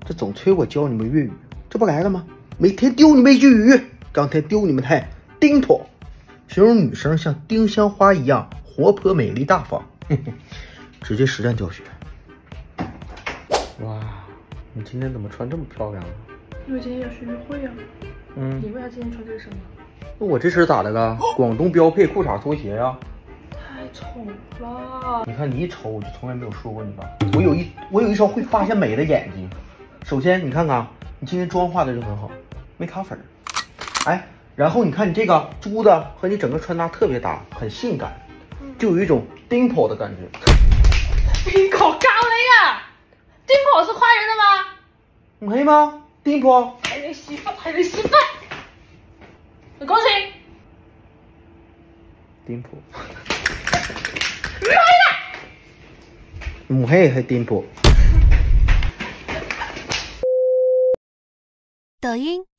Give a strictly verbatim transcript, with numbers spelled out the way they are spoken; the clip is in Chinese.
这总催我教你们粤语，这不来了吗？每天丢你们一句语，刚才丢你们台丁妥，形容女生像丁香花一样活泼、美丽、大方。嘿嘿，直接实战教学。哇，你今天怎么穿这么漂亮啊？ 因为今天要去约会啊。 嗯， 你为啥今天穿这个身呢？ 那我这身咋的了？广东标配裤衩拖鞋呀、啊。 太丑了！ 你看你一瞅，我就从来没有说过你吧。我有一我有一双会发现美的眼睛。首先你看看，你今天妆化的就很好，没卡粉儿。哎，然后你看你这个珠子和你整个穿搭特别搭，很性感，就有一种 dimple 的感觉。 你好高了呀 ！dimple 是夸人的吗？ 唔係嗎 ？dimple 係你屎忽，係你屎忽。你講先。 dimple。唔係係 dimple。 抖音。